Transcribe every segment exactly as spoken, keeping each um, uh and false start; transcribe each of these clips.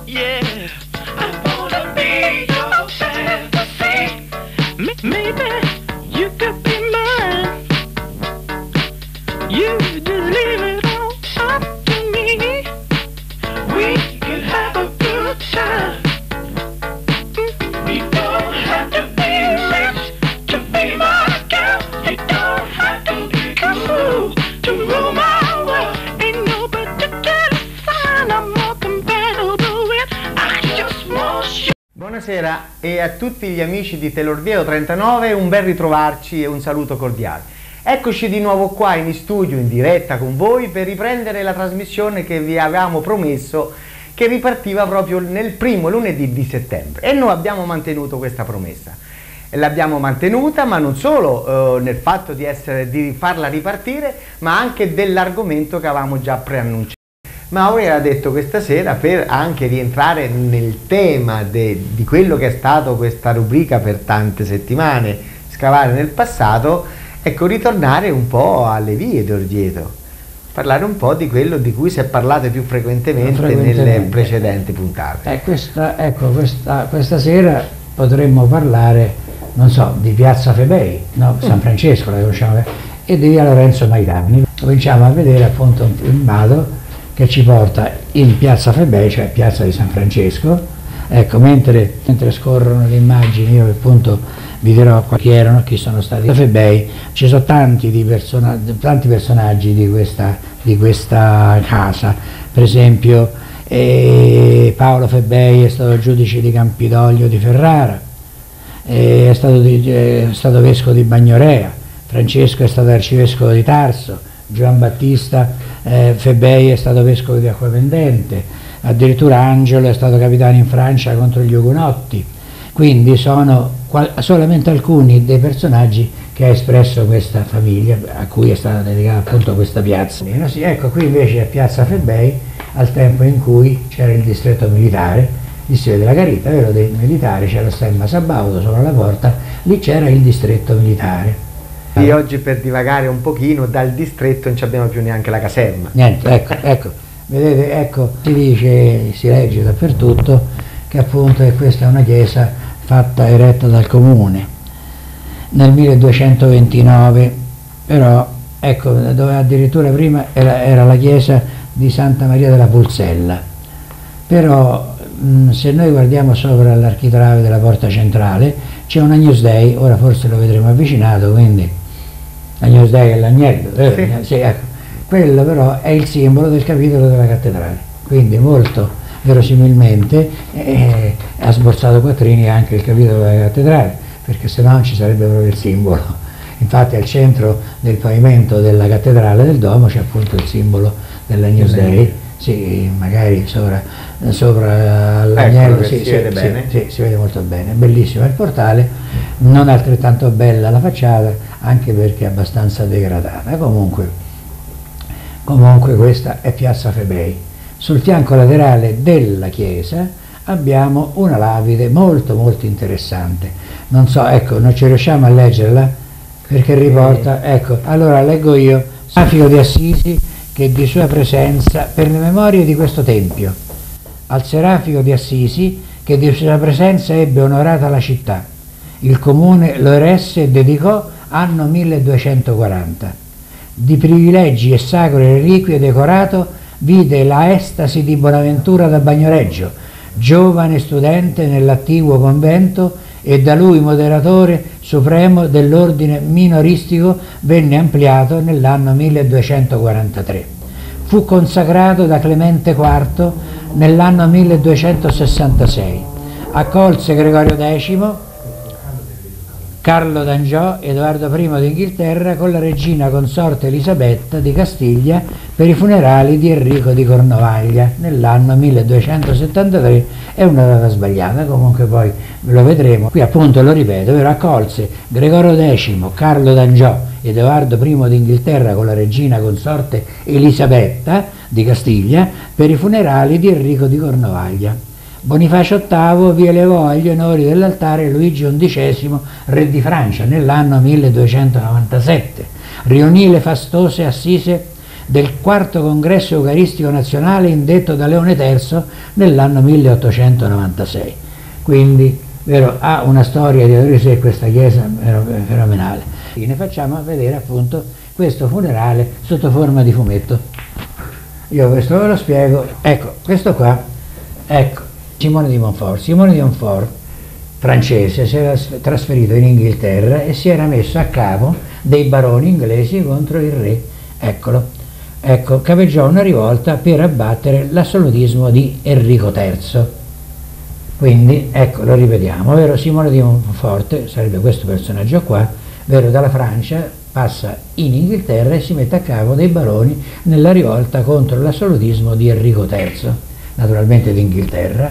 Yeah, I wanna be your fantasy. Maybe you could be mine. You just leave it all up to me. We can have a good time. You don't have to be rich to be my girl. You don't have to be cool to rule my world. Ain't no particular sign I'm more compatible with. I just want you. Buonasera e a tutti gli amici di Telorvieto trentanove un ben ritrovarci e un saluto cordiale. Eccoci di nuovo qua in studio, in diretta con voi, per riprendere la trasmissione che vi avevamo promesso, che ripartiva proprio nel primo lunedì di settembre, e noi abbiamo mantenuto questa promessa. E l'abbiamo mantenuta, ma non solo eh, nel fatto di, essere, di farla ripartire, ma anche dell'argomento che avevamo già preannunciato. Mauri ha detto questa sera, per anche rientrare nel tema de, di quello che è stato questa rubrica per tante settimane, scavare nel passato, ecco, ritornare un po' alle vie d'Orvieto, parlare un po' di quello di cui si è parlato più frequentemente, frequentemente. nelle precedenti puntate. Eh, questa, ecco, questa, questa sera potremmo parlare, non so, di Piazza Febei, no? San Francesco la conosciamo, e di via Lorenzo Mairani. Cominciamo a vedere appunto un filmato che ci porta in Piazza Febei, cioè Piazza di San Francesco. Ecco, mentre, mentre scorrono le immagini, io appunto vi dirò chi erano, chi sono stati. A Febei ci sono tanti, di persona, tanti personaggi di questa, di questa casa, per esempio eh, Paolo Febei è stato giudice di Campidoglio di Ferrara, eh, è, stato di, è stato vescovo di Bagnorea, Francesco è stato arcivescovo di Tarso, Giovan Battista eh, Febei è stato vescovo di Acquapendente, addirittura Angelo è stato capitano in Francia contro gli Ugonotti. Quindi sono solamente alcuni dei personaggi che ha espresso questa famiglia, a cui è stata dedicata appunto questa piazza. Sì, ecco, qui invece è Piazza Febei, al tempo in cui c'era il distretto militare, lì si vede la Garita, vero, dei militari, c'era lo stemma Sabaudo sopra la porta, lì c'era il distretto militare. E oggi, per divagare un pochino, dal distretto non abbiamo più neanche la caserma. Niente, ecco, ecco, vedete, ecco, si dice, si legge dappertutto che appunto che questa è una chiesa fatta, eretta dal comune nel milleduecentoventinove, però ecco, dove addirittura prima era, era la chiesa di Santa Maria della Pulsella, però mh, se noi guardiamo sopra l'architrave della porta centrale c'è un Agnus Dei, ora forse lo vedremo avvicinato, quindi Agnus Dei è l'agnello, eh? Sì. Sì, ecco. Quello però è il simbolo del capitolo della cattedrale, quindi molto verosimilmente eh, ha sborsato quattrini anche il capitolo della cattedrale, perché se no non ci sarebbe proprio il simbolo. Infatti al centro del pavimento della cattedrale del Domo c'è appunto il simbolo dell'Agnus Dei, sì, magari sopra, sopra l'agnello, ecco, sì, si, sì, vede sì, bene. Sì, si vede molto bene, bellissimo il portale, non altrettanto bella la facciata, anche perché è abbastanza degradata. Comunque, comunque questa è Piazza Febei. Sul fianco laterale della chiesa abbiamo una lapide molto molto interessante, non so, ecco, non ci riusciamo a leggerla perché riporta, ecco, allora leggo io: Serafico di Assisi, che di sua presenza, per le memorie di questo tempio, al Serafico di Assisi, che di sua presenza ebbe onorata la città, il comune lo eresse e dedicò anno milleduecentoquaranta. Di privilegi e sacre reliquie decorato vide la estasi di Bonaventura da Bagnoregio, giovane studente nell'attivo convento, e da lui moderatore supremo dell'ordine minoristico, venne ampliato nell'anno milleduecentoquarantatré. Fu consacrato da Clemente quarto nell'anno milleduecentosessantasei. Accolse Gregorio decimo, Carlo d'Angiò, Edoardo primo d'Inghilterra con la regina consorte Elisabetta di Castiglia per i funerali di Enrico di Cornovaglia nell'anno milleduecentosettantatré. È una data sbagliata, comunque poi lo vedremo. Qui appunto lo ripeto, però accolse Gregorio decimo, Carlo d'Angiò, Edoardo primo d'Inghilterra con la regina consorte Elisabetta di Castiglia per i funerali di Enrico di Cornovaglia. Bonifacio ottavo vi elevò agli onori dell'altare Luigi undicesimo, re di Francia, nell'anno milleduecentonovantasette. Riunì le fastose assise del quarto congresso eucaristico nazionale indetto da Leone terzo nell'anno milleottocentonovantasei. Quindi vero, ha una storia dietro di sé questa chiesa fenomenale. E ne facciamo vedere appunto questo funerale sotto forma di fumetto. Io questo ve lo spiego. Ecco, questo qua, ecco, Simone di Montfort. Simone di Montfort, francese, si era trasferito in Inghilterra e si era messo a capo dei baroni inglesi contro il re. Eccolo. Ecco, capeggiò una rivolta per abbattere l'assolutismo di Enrico terzo. Quindi, ecco, lo ripetiamo, vero, Simone di Montfort, sarebbe questo personaggio qua, vero, dalla Francia passa in Inghilterra e si mette a capo dei baroni nella rivolta contro l'assolutismo di Enrico terzo, naturalmente d'Inghilterra,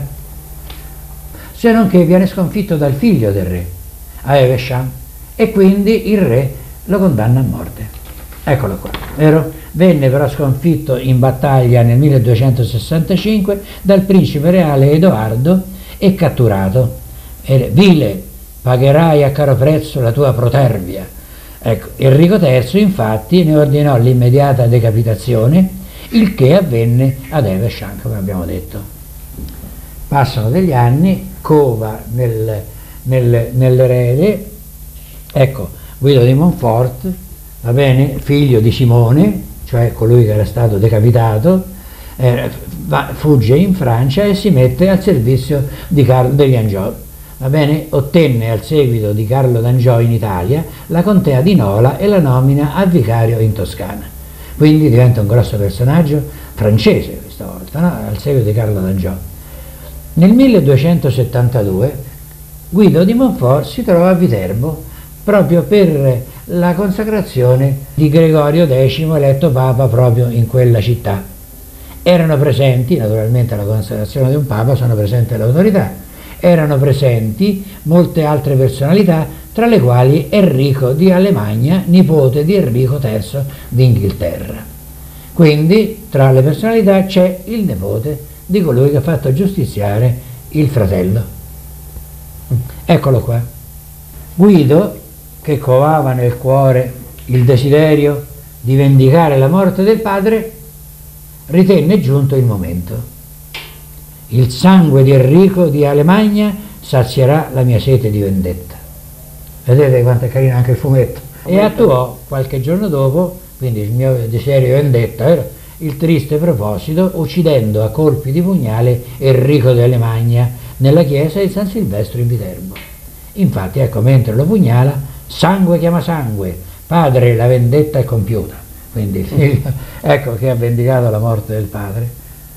se non che viene sconfitto dal figlio del re, Evesham, e quindi il re lo condanna a morte. Eccolo qua, vero? Venne però sconfitto in battaglia nel milleduecentosessantacinque dal principe reale Edoardo e catturato. E, vile, pagherai a caro prezzo la tua protervia. Ecco, Enrico terzo infatti ne ordinò l'immediata decapitazione, il che avvenne ad Evesham, come abbiamo detto. Passano degli anni, cova nel, nel, nell'erede, ecco, Guido di Montfort, va bene, figlio di Simone, cioè colui che era stato decapitato, eh, va, fugge in Francia e si mette al servizio di Carlo degli Angiò. Va bene, ottenne al seguito di Carlo d'Angiò in Italia la contea di Nola e la nomina a vicario in Toscana. Quindi diventa un grosso personaggio francese questa volta, no? Al seguito di Carlo d'Angiò. Nel milleduecentosettantadue Guido di Montfort si trova a Viterbo proprio per la consacrazione di Gregorio decimo, eletto Papa proprio in quella città. Erano presenti, naturalmente alla consacrazione di un Papa sono presenti le autorità, erano presenti molte altre personalità, tra le quali Enrico di Alemagna, nipote di Enrico terzo d'Inghilterra. Quindi tra le personalità c'è il nipote di colui che ha fatto giustiziare il fratello. Eccolo qua. Guido, che covava nel cuore il desiderio di vendicare la morte del padre, ritenne giunto il momento. Il sangue di Enrico di Alemagna sazierà la mia sete di vendetta. Vedete quanto è carino anche il fumetto. E attuò qualche giorno dopo, quindi il mio desiderio di vendetta, era il triste proposito, uccidendo a colpi di pugnale Enrico di Alemagna nella chiesa di San Silvestro in Viterbo. Infatti, ecco, mentre lo pugnala, sangue chiama sangue, padre, la vendetta è compiuta. Quindi il figlio, ecco, che ha vendicato la morte del padre.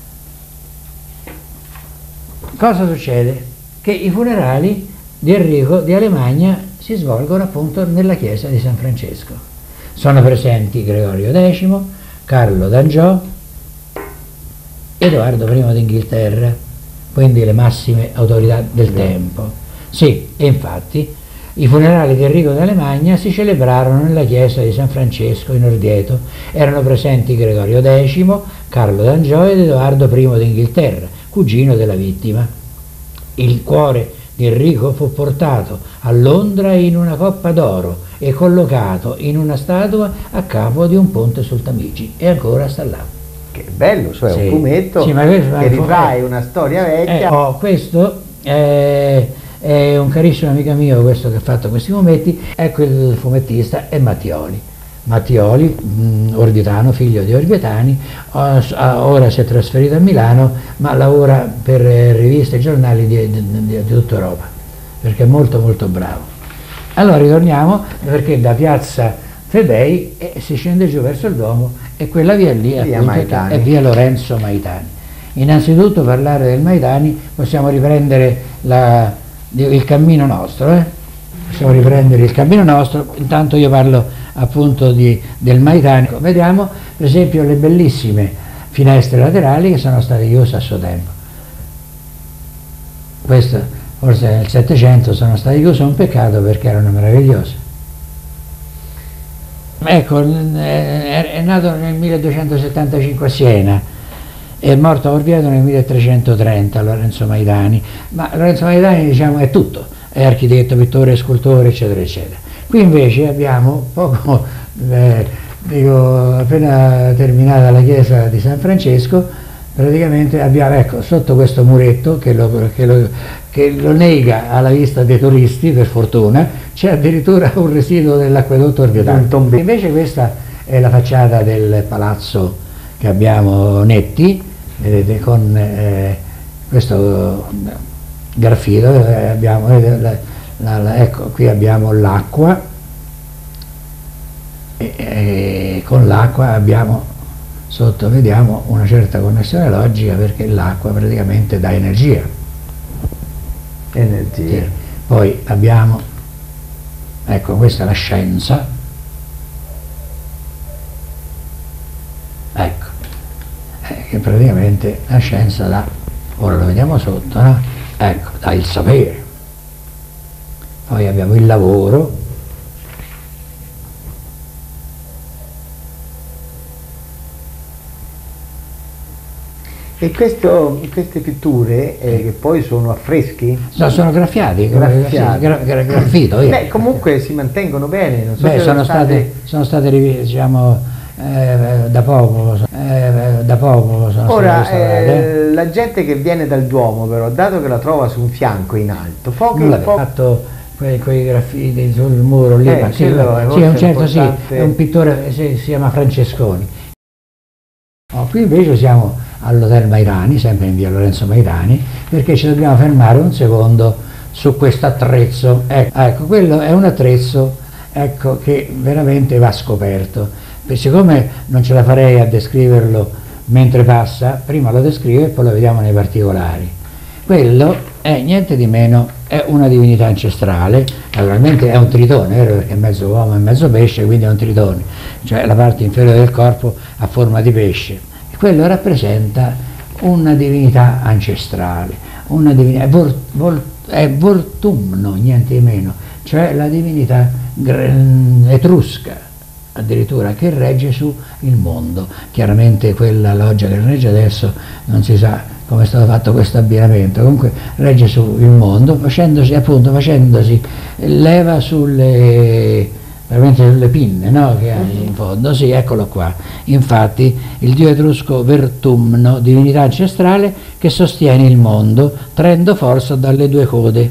Cosa succede? Che i funerali di Enrico di Alemagna si svolgono appunto nella chiesa di San Francesco. Sono presenti Gregorio decimo, Carlo d'Angiò, Edoardo primo d'Inghilterra, quindi le massime autorità del tempo. Sì, e infatti i funerali di Enrico di Alemagna si celebrarono nella chiesa di San Francesco in Orvieto. Erano presenti Gregorio decimo, Carlo d'Angiò ed Edoardo primo d'Inghilterra, cugino della vittima. Il cuore di Enrico fu portato a Londra in una coppa d'oro e collocato in una statua a capo di un ponte sul Tamigi, e ancora sta là. Che bello, cioè Sì. un fumetto Sì, ma questo- che ritrae una storia vecchia. Eh, oh, questo è, è un carissimo amico mio, questo che ha fatto questi fumetti. Ecco, il fumettista è Mattioli. Mattioli, mh, orvietano, figlio di orvietani, o- ora si è trasferito a Milano, ma lavora per eh, riviste e giornali di, di, di, di tutta Europa, perché è molto molto bravo. Allora ritorniamo, perché da piazza Febei eh, si scende giù verso il Duomo, e quella via lì Via appunto, Maitani. è via Lorenzo Maitani. Innanzitutto, parlare del Maitani, possiamo riprendere la, il cammino nostro, eh? possiamo riprendere il cammino nostro, intanto io parlo appunto di, del Maitani. Vediamo per esempio le bellissime finestre laterali che sono state chiuse a suo tempo. Queste forse nel Settecento sono state chiuse, un peccato perché erano meravigliose. Ecco, è, è nato nel milleduecentosettantacinque a Siena, è morto a Orvieto nel milletrecentotrenta, Lorenzo Maitani. Ma Lorenzo Maitani, diciamo, è tutto, è architetto, pittore, scultore, eccetera eccetera. Qui invece abbiamo poco, eh, dico, appena terminata la chiesa di San Francesco, praticamente abbiamo, ecco, sotto questo muretto che lo, che lo, che lo nega alla vista dei turisti, per fortuna, c'è addirittura un residuo dell'acquedotto Orvietano. Invece questa è la facciata del palazzo che abbiamo Netti, vedete, con eh, questo graffito, eh, abbiamo, vedete, la, la, la, ecco, qui abbiamo l'acqua, e, e con l'acqua abbiamo sotto, vediamo, una certa connessione logica, perché l'acqua praticamente dà energia. Energia. Sì. Poi abbiamo, ecco, questa è la scienza, ecco, eh, che praticamente la scienza dà, ora lo vediamo sotto, no? Ecco, dà il sapere. Poi abbiamo il lavoro, e questo, queste pitture eh, che poi sono affreschi? No, sono graffiati, Graffiati. gra, gra, graffito. Io. Beh, comunque si mantengono bene, non so. Beh, se sono state... state, sono state diciamo, eh, da poco, eh, da poco sono Ora, state eh, la gente che viene dal Duomo, però, dato che la trova su un fianco in alto, pochi, non po- fatto quei, quei graffiti sul muro lì, Eh, ma sì, quello è sì, è un forse certo, sì, importante. è un pittore, si, si chiama Francesconi. Oh, qui invece siamo all'Hotel Mairani, sempre in via Lorenzo Mairani, perché ci dobbiamo fermare un secondo su questo attrezzo. Ecco, ecco, quello è un attrezzo, ecco, che veramente va scoperto. Per, siccome non ce la farei a descriverlo mentre passa, prima lo descrivo e poi lo vediamo nei particolari. Quello è niente di meno, è una divinità ancestrale, naturalmente è un tritone, vero? Perché è mezzo uomo e mezzo pesce, quindi è un tritone, cioè la parte inferiore del corpo ha forma di pesce. E quello rappresenta una divinità ancestrale, una divinità, è, vor, vol, è Vortumno, niente di meno, cioè la divinità etrusca, addirittura, che regge su il mondo. Chiaramente quella loggia che regge adesso non si sa come è stato fatto questo abbinamento, comunque regge su il mondo, facendosi, appunto, facendosi leva sulle, veramente sulle pinne, no? Che hai in fondo, sì, eccolo qua. Infatti il dio etrusco Vertumno, divinità ancestrale che sostiene il mondo, traendo forza dalle due code,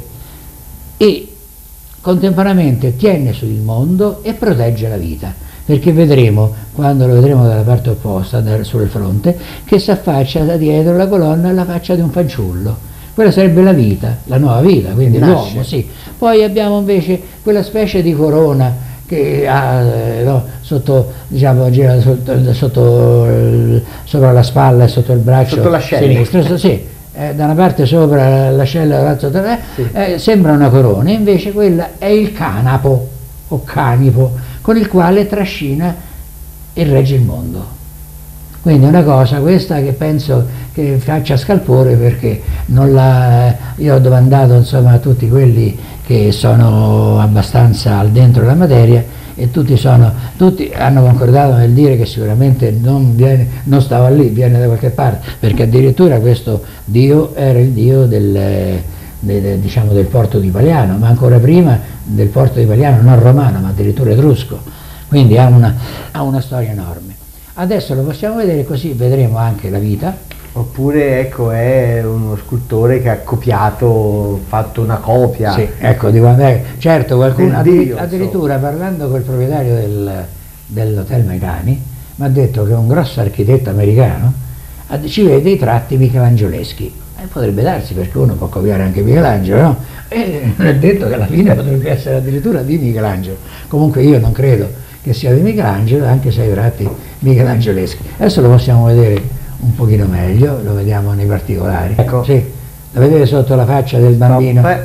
e contemporaneamente tiene su il mondo e protegge la vita, perché vedremo, quando lo vedremo dalla parte opposta, sul fronte, che si affaccia da dietro la colonna alla faccia di un fanciullo. Quella sarebbe la vita, la nuova vita, quindi l'uomo, sì. Poi abbiamo invece quella specie di corona che ha, no, sotto, diciamo, gira sotto, sotto, sopra la spalla e sotto il braccio sotto l'ascella sinistro, sì. Eh, da una parte sopra l'ascella, dall'altra sotto, eh, sì. eh, sembra una corona, invece quella è il canapo o canipo con il quale trascina e regge il mondo. Quindi è una cosa questa che penso che faccia scalpore, perché non la, io ho domandato, insomma, a tutti quelli che sono abbastanza al dentro della materia, e tutti, sono, tutti hanno concordato nel dire che sicuramente non, viene, non stava lì, viene da qualche parte, perché addirittura questo dio era il dio del, del, diciamo, del porto di Paliano, ma ancora prima del porto di Paliano, non romano ma addirittura etrusco, quindi ha una, ha una storia enorme. Adesso lo possiamo vedere, così vedremo anche la vita. Oppure, ecco, è uno scultore che ha copiato, fatto una copia. Sì, ecco, di quando è, certo, qualcuno, Dio, addirittura insomma, parlando col proprietario del, dell'Hotel Mairani, mi ha detto che un grosso architetto americano ci vede i tratti michelangioleschi. E potrebbe darsi, perché uno può copiare anche Michelangelo, no? E non è detto che alla fine potrebbe essere addirittura di Michelangelo. Comunque io non credo che sia di Michelangelo, anche se ha i tratti michelangioleschi. Adesso lo possiamo vedere un pochino meglio, lo vediamo nei particolari. Ecco. Sì, la vedete sotto la faccia del bambino? Stop.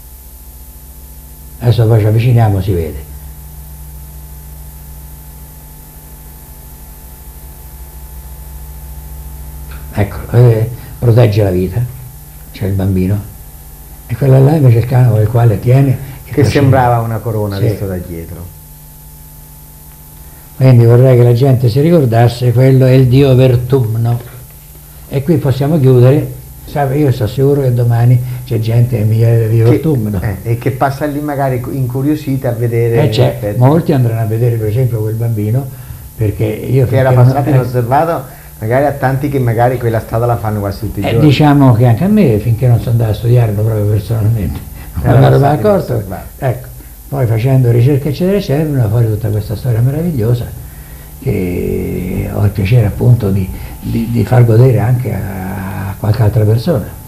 Adesso poi ci avviciniamo, si vede. Ecco, vedete? Protegge la vita, c'è il bambino, e quella là invece è il cane con il quale tiene. Che sembrava una corona, sì, vista da dietro. Quindi vorrei che la gente si ricordasse, quello è il dio Vertumno. E qui possiamo chiudere. Sabe, io sono sicuro che domani c'è gente che mi chiede di Vertumno. Eh, e che passa lì magari incuriosita a vedere. Eh, c'è, molti andranno a vedere per esempio quel bambino, perché io Che era finché non- passato eh, inosservato magari a tanti che magari quella strada la fanno quasi tutti i eh, giorni. diciamo che anche a me, finché non sono andato a studiarlo proprio personalmente, non Era me ne ero passato accorto. inosservato. Ecco, poi facendo ricerche eccetera eccetera, è venuta fuori tutta questa storia meravigliosa che ho il piacere appunto di, di- di far godere anche a qualche altra persona.